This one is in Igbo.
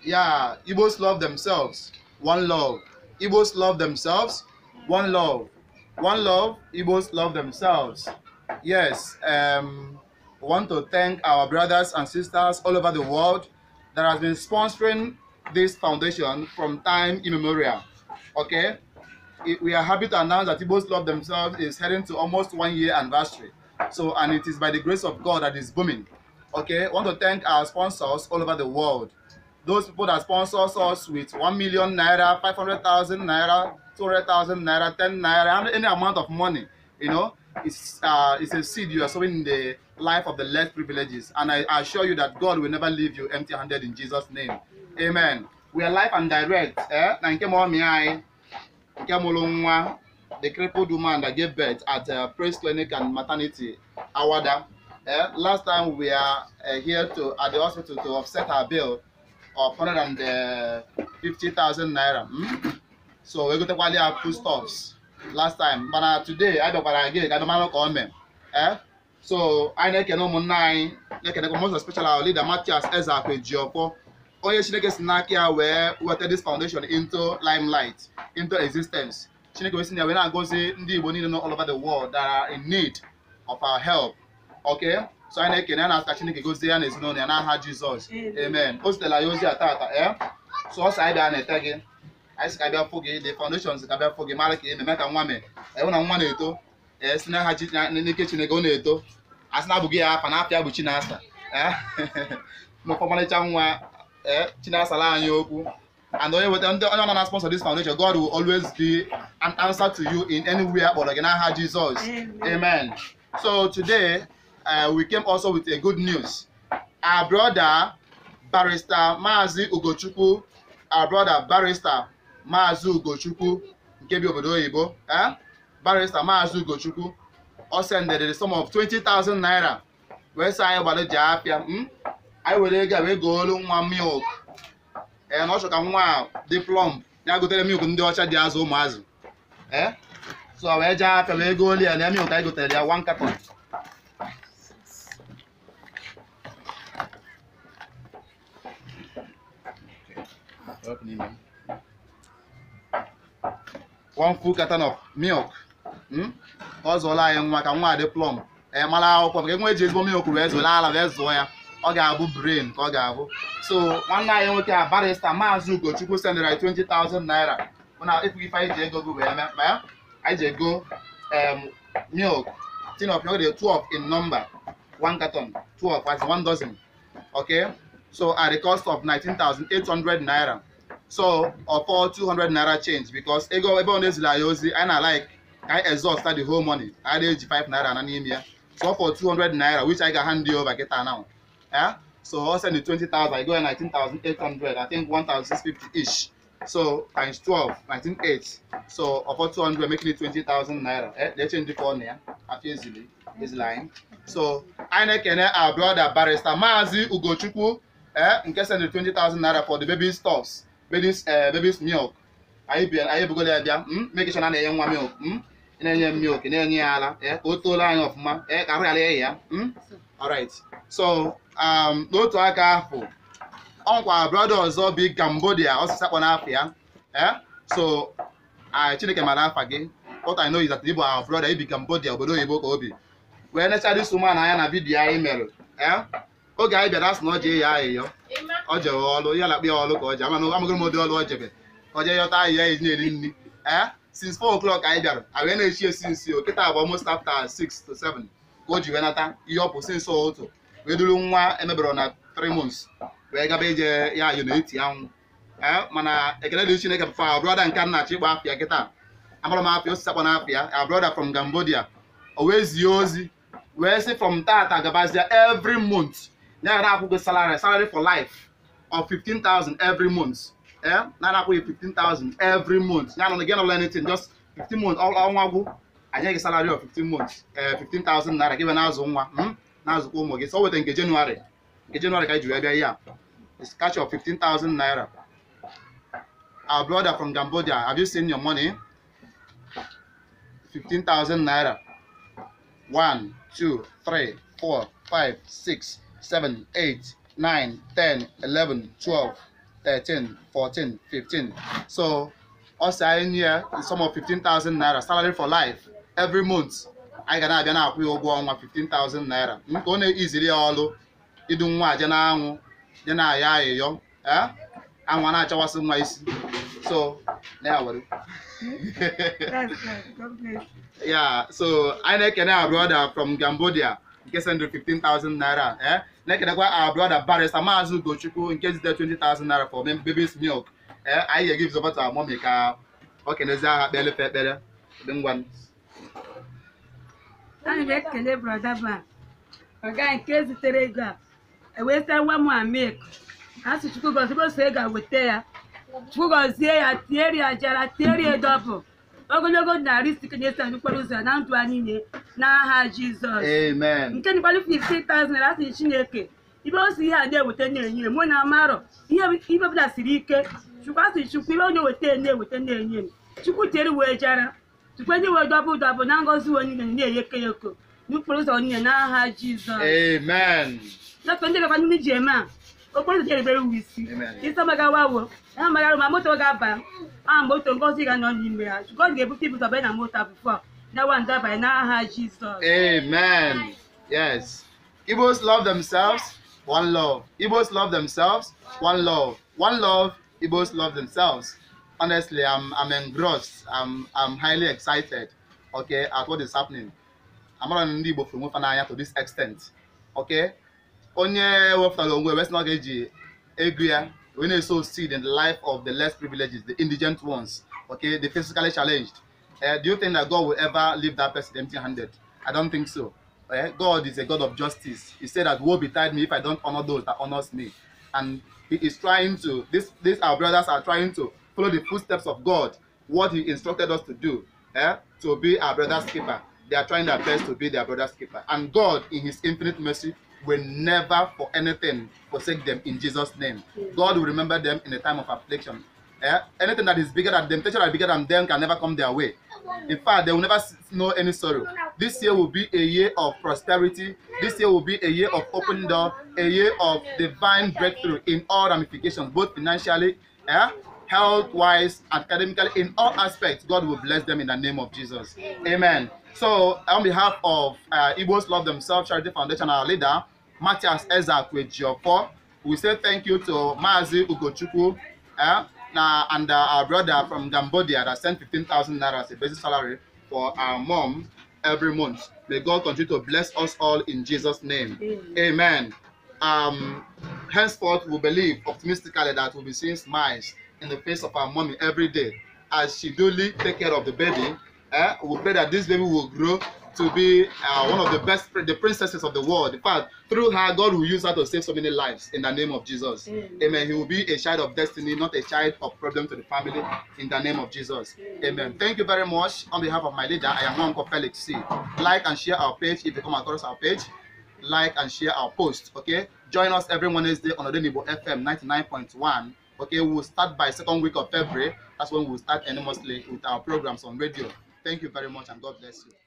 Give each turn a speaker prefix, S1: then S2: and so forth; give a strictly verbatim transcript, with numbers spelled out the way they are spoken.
S1: Yeah, Igbos love themselves. One love. Igbos love themselves. One love. One love. Igbos love themselves. Yes. Um, we want to thank our brothers and sisters all over the world that has been sponsoring this foundation from time immemorial. Okay. We are happy to announce that Igbos Love Themselves is heading to almost one year anniversary. So, and it is by the grace of God that is booming. Okay, I want to thank our sponsors all over the world. Those people that sponsor us with one million naira, five hundred thousand naira, two hundred thousand naira, ten naira, any amount of money, you know, it's, uh, it's a seed you are sowing in the life of the less privileges. And I assure you that God will never leave you empty handed in Jesus' name. Amen. We are live and direct. Eh? The crippled woman that gave birth at uh, Praise Clinic and Maternity, Awada. Uh, last time we are uh, here to at the hospital to offset our bill of one hundred fifty thousand naira. Mm? So we're going to quality our food stuffs last time. But uh, today, I don't know again. I don't know come. Eh? So I know can no nine. I can most special our leader Matthias Ezakwe Jiopo. Oye Chineke snack here where we turn this foundation into limelight, into existence. Chineke we see we now go see ndị Igbo niile all over the world that are in need of our help. Okay? So I know na ask Chineke go see ya na ezinụlọ ya n'aha Jesus. Amen. O sitela ya ozi atata, eh? So ọsọ anyị bịa na-ete gị. Anyị sị ka bịa fụ gị, the foundations ka bịa fụ gị mara ka eme mee ka nwa mee. Ewu na nwa na-eto. Eh si na ha n'ike Chineke ọ na-eto. Asị na abụghị ya afa na afịa bụ Chinasa. Eh? N'ọfọmalịcha nwa eh Chinasala anyị okwu. And only with them, the sponsor this foundation, God will always be an answer to you in anywhere but again, I Jesus. Amen. Amen. So today uh, we came also with a good news. Our brother Barrister Mazi Ugochukwu, our brother Barrister Mazi Ugochukwu, Nkebi obodo oyibo, eh? Barrister Mazi Ugochukwu, also sent the sum of twenty thousand naira. Where say I about the apia? Hmm. I will get we go one milk. And also can one the plump. Now go tell me you can do what you do as eh? So I just have to go there and then you can go tell you one carton. One full carton of milk. Hmm? Also, I am like one the plum. Eh, mala ko ke mo je bo milk we zo la la we zo ya. Ọ ga-abụ brain ka ọ ga-abụ. So nwanne anyị nwoke a Barrister Mazi Ugochukwu send right twenty thousand naira. Now if we find the ego go where ma I just go um milk tin of milk, the twelve in number, one carton, twelve as one dozen. Okay, so at the cost of nineteen thousand eight hundred naira. So or for two hundred naira change because ego ebe on this layozi and I like I exhaust the whole money. I did five naira and here. So for two hundred naira which I can hand you over get now. Yeah, so I'll send the twenty thousand. I go at nineteen thousand eight hundred. I think one thousand six fifty ish. So times twelve, nineteen eight. So over two hundred, making it twenty thousand naira. Eh, they change the corner. After easily, this line. So I know can our brother Barrister Mazi Ugochukwu. Eh, in case send the twenty thousand naira for the baby stuffs, baby's uh, baby's milk. I be I be go there. Hmm, make sure na na young milk. Hmm, na young milk. Na young ala. Eh, auto line of ma. Eh, carry ale ya. Hmm. All right. So um n'otu aka ahụ ọnkwa brother ọzọ bi Cambodia ọsịsa kpọ n'afọ ya eh so I Chineke mara afa gị. What I know is that Igbo our brother ibi Cambodia obodo oyibo ka obi wee necha this woman anya na vidiyo anyị mere eh oge anyị bịara asị na ọ jee ya ahịyọ ọ jere ọlụ ya lakpị ọlụ ka ọ jee mana amagoro m ụdị ọlụ ọ jebe ka ọ jee yọta ahịhịa eji na-eri nri eh since four o'clock anyị bịara a wee na-echi esi nsi o kịta bụ almost after six to seven ka o ji wee nata ihe ọ bụ since ụtụ we duru nwa emebere na three months we gaba ije ya yo na-eti anwụ eh mana ekele dị Chineke bụ our brother nke nna chi gba afịa kịta amara m afịa osisi akpọ na afịa our brother from Cambodia o wee zie ozi wee sị from tata gabazia every month na na akwụgo salary salary for life of fifteen thousand every month eh na na akwụgo fifteen thousand every month na no get no anything just fifteen months ọnwa gwụ anyị gị salary of fifteen months eh fifteen thousand naira given azụ nwa hmm Nazukwu ụmụ gị so weta nke January nke January ka anyị ji wee bịa ya it's catch of fifteen thousand naira. Our brother from Cambodia, have you seen your money? fifteen thousand naira. One, two, three, four, five, six, seven, eight, nine, ten, eleven, twelve, thirteen, fourteen, fifteen. So us in here, the sum of fifteen thousand naira, salary for life. Every month, I can have an fifteen thousand naira. Only easily all you don't want to then I young. Eh? I want to watch some mice. So now yeah, so I can have a brother from Cambodia. In case under fifteen thousand naira, eh? Like our brother Barrister Mazu Gochuku in case there twenty thousand naira for baby's milk. Eh? I give over to our mommy car. Okay, there's a belly fat better than one.
S2: I make a brother. Okay, in case the Terega. I waste one more milk. As you go to say, I would tell you go say a theory, a theory double. Ogonogo na risk against and Paris and Antoine. Now, Jesus.
S1: Amen.
S2: You can qualify fifteen thousand as in Chineke. You don't see her there with ten years. When I'm marrow, here even the Sirike, she was to shoot people know with ten years with ten years. She could tell you where Jara. To when you were double double, now goes to one in the Yoko. You put on your now, Jesus.
S1: Amen.
S2: Not when they have a new Gemma. Open the very whisky. It's a magawa. I'm a motor gaba. I'm motor gossip and on email. God gave people to bed a motor before. Now one die by now, Jesus.
S1: Amen. Yes. Igbos love themselves, one love. Igbos love themselves, one love. One love, Igbos love themselves. Honestly, I'm I'm engrossed. I'm I'm highly excited. Okay, at what is happening. I'm not in Igbo from Mufanaya to this extent. Okay. Onye wafalo ngwe west not eji egria when they sow seed in the life of the less privileged, the indigent ones, okay, the physically challenged. Uh, do you think that God will ever leave that person empty-handed? I don't think so. Uh, God is a God of justice. He said that woe betide me if I don't honor those that honors me. And he is trying to, this, this our brothers are trying to follow the footsteps of God, what he instructed us to do, uh, to be our brother's keeper. They are trying their best to be their brother's keeper. And God, in his infinite mercy, will never for anything forsake them in Jesus' name. God will remember them in a time of affliction. Eh? Anything that is bigger than them, temptation that is bigger than them can never come their way. In fact, they will never know any sorrow. This year will be a year of prosperity. This year will be a year of open door, a year of divine breakthrough in all ramifications, both financially, eh? health-wise, academically, in all aspects. God will bless them in the name of Jesus. Amen. So, on behalf of uh, Igbos Love Themselves Charity Foundation, our leader, Matthias Ezak Wejiofo, we say thank you to Mazi Ugochukwu uh, and uh, our brother from Cambodia that sent fifteen thousand naira as a basic salary for our mom every month. May God continue to bless us all in Jesus' name. Amen. Amen. Um, henceforth, we believe optimistically that we'll be seeing smiles in the face of our mommy every day as she duly take care of the baby. Eh, we pray that this baby will grow to be uh, one of the best, the princesses of the world. In fact, through her, God will use her to save so many lives in the name of Jesus. Amen. Amen. He will be a child of destiny, not a child of problem to the family in the name of Jesus. Amen. Amen. Thank you very much. On behalf of my leader, I am Uncle Felix C. Like and share our page if you come across our page. Like and share our post. Okay. Join us every Wednesday on Odenibo F M ninety-nine point one. Okay. We will start by second week of February. That's when we will start anonymously with our programs on radio. Thank you very much and God bless you.